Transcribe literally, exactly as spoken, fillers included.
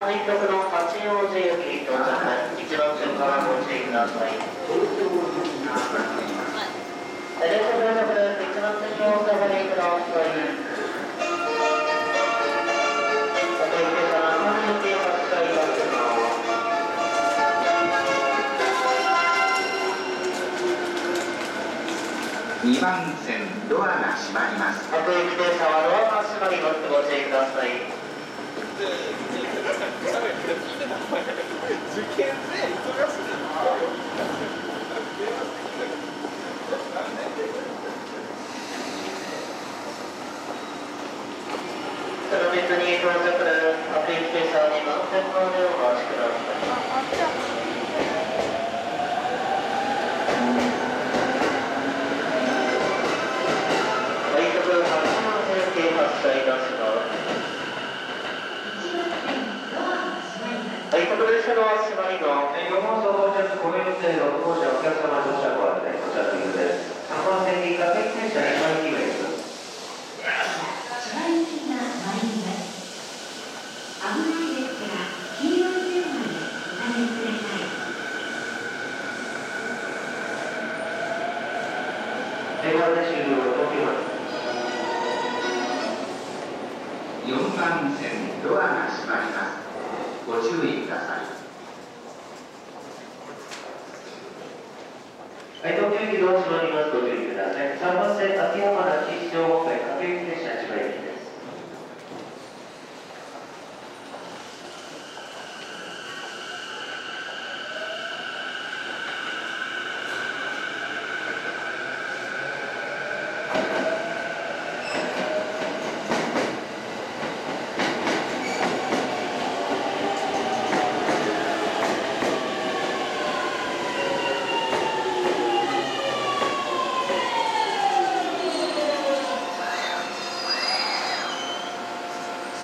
快速の八王子行き到着、一番線からご注意ください。列車到着です。一番線にお下がりください。お手付けからさんじゅうきゅう発車いたします。 にばん線ドアが閉まります。 各駅停車はドアが閉まります。ご注意ください。 受験で忙しい鶴見に到着です。各駅停車に番線までお待ちください。快速列車の閉まりのよん号車到着、ごめんなさい、ろく号車お客様乗車ご案内、こちらです。さんばん線に各駅停車にまいります。 千葉行きが参ります。危ないですから、黄色い線までお下がりください。 電話で終了、東京まで。